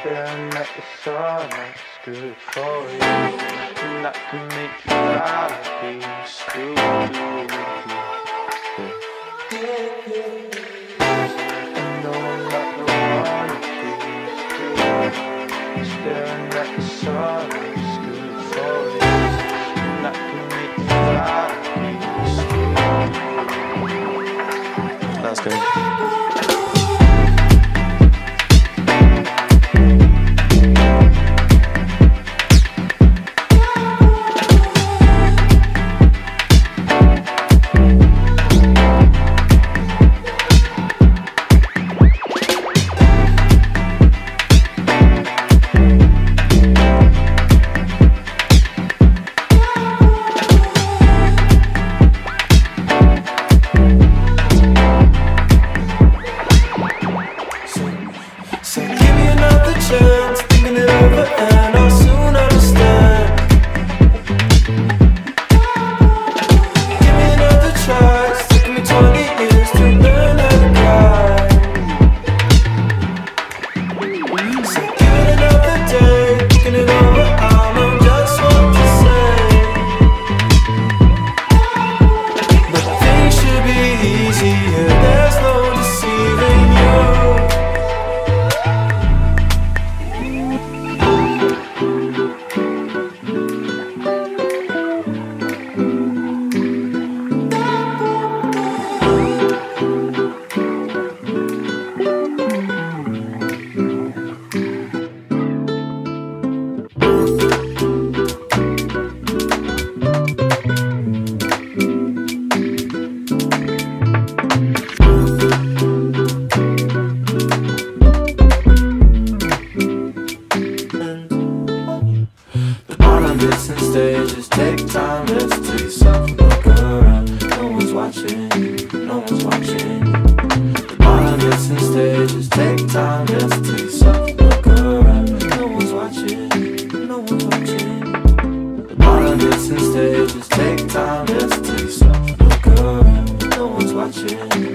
Staring at the sun, that's good for you. And that can make you happy, still do. And no, I'm not the one to be still. Staring at the sun, that's good for you. And that can make you happy, still. That's good. So give me another chance, thinking it over and I'll soon understand. Give me another try, it's taken me 20 years to learn how to cry. So give it another day, thinking it over, I know just what to say. But things should be easier, there's no deceiving you. Missing stages, take time, listen to yourself, look around. No one's watching you, no one's watching you. All I'm missing stages, take time, listen to yourself, look around. No one's watching you, no one's watching you. All I'm missing stages, take time, listen to yourself, look around. No one's watching you.